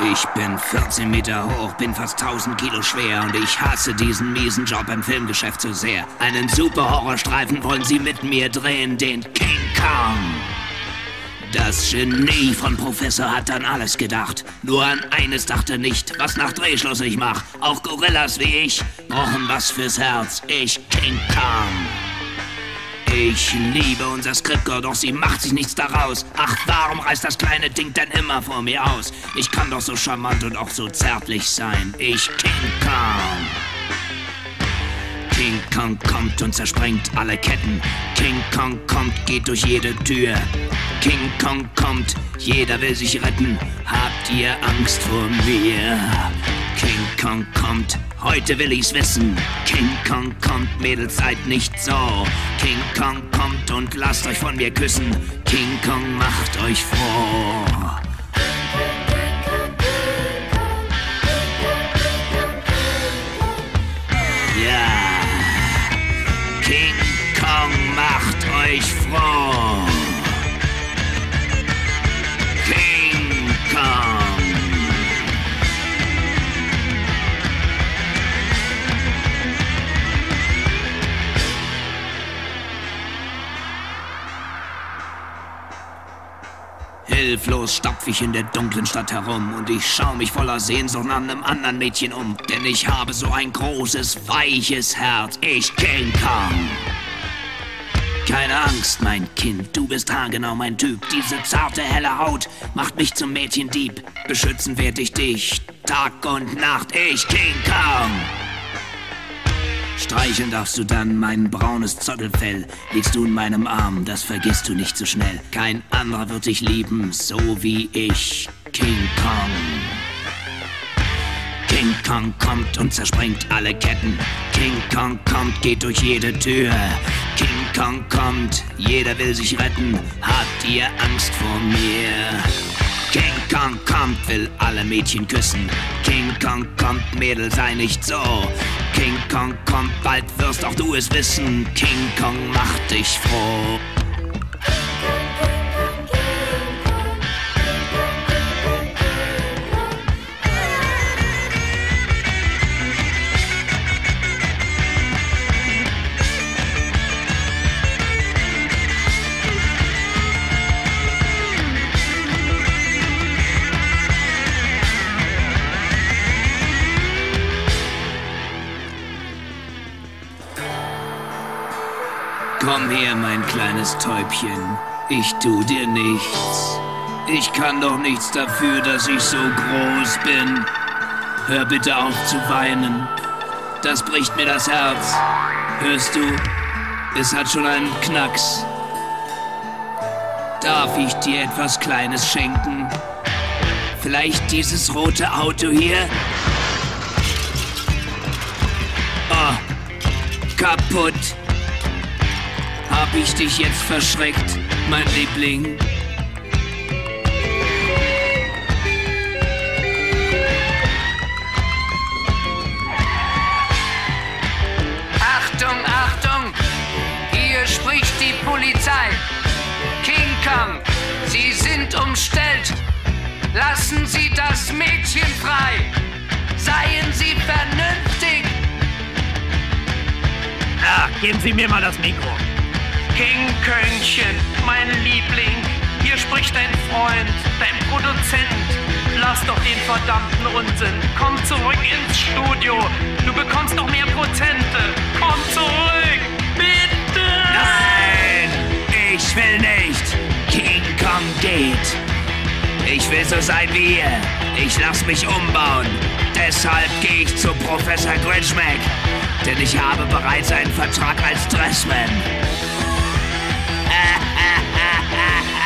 Ich bin 14 Meter hoch, bin fast 1000 Kilo schwer und ich hasse diesen miesen Job im Filmgeschäft so sehr. Einen super Horrorstreifen wollen sie mit mir drehen, den King Kong. Das Genie von Professor hat an alles gedacht. Nur an eines dachte nicht, was nach Drehschluss ich mach. Auch Gorillas wie ich brauchen was fürs Herz. Ich King Kong. Ich liebe unser Skriptgirl, doch sie macht sich nichts daraus. Ach, warum reißt das kleine Ding denn immer vor mir aus? Ich kann doch so charmant und auch so zärtlich sein. Ich King Kong. King Kong kommt und zersprengt alle Ketten. King Kong kommt, geht durch jede Tür. King Kong kommt, jeder will sich retten. Habt ihr Angst vor mir? King Kong kommt, heute will ich's wissen. King Kong kommt, Mädels, seid nicht so. King Kong kommt und lasst euch von mir küssen. King Kong macht euch froh. Ja, King Kong macht euch froh. King Kong. Hilflos stapf ich in der dunklen Stadt herum und ich schau mich voller Sehnsucht an einem anderen Mädchen um. Denn ich habe so ein großes, weiches Herz. Ich King Kong. Keine Angst, mein Kind, du bist haargenau mein Typ. Diese zarte, helle Haut macht mich zum Mädchendieb. Beschützen werd ich dich, Tag und Nacht. Ich King Kong. Streicheln darfst du dann mein braunes Zottelfell. Liegst du in meinem Arm, das vergisst du nicht so schnell. Kein anderer wird dich lieben, so wie ich, King Kong. King Kong kommt und zersprengt alle Ketten. King Kong kommt, geht durch jede Tür. King Kong kommt, jeder will sich retten. Habt ihr Angst vor mir? King Kong kommt, will alle Mädchen küssen. King Kong kommt, Mädel, sei nicht so. King Kong kommt, bald wirst auch du es wissen. King Kong macht dich froh. Komm her, mein kleines Täubchen, ich tu dir nichts. Ich kann doch nichts dafür, dass ich so groß bin. Hör bitte auf zu weinen, das bricht mir das Herz. Hörst du, es hat schon einen Knacks. Darf ich dir etwas Kleines schenken? Vielleicht dieses rote Auto hier? Oh, kaputt. Hab ich dich jetzt verschreckt, mein Liebling? Achtung, Achtung! Hier spricht die Polizei. King Kong, Sie sind umstellt. Lassen Sie das Mädchen frei. Seien Sie vernünftig. Ja, geben Sie mir mal das Mikro. King Köngchen, mein Liebling, hier spricht dein Freund, dein Produzent. Lass doch den verdammten Unsinn. Komm zurück ins Studio. Du bekommst noch mehr Prozente. Komm zurück, bitte! Nein, ich will nicht. King Kong geht. Ich will so sein wie ihr. Ich lass mich umbauen. Deshalb gehe ich zu Professor Grinchmack. Denn ich habe bereits einen Vertrag als Dressman.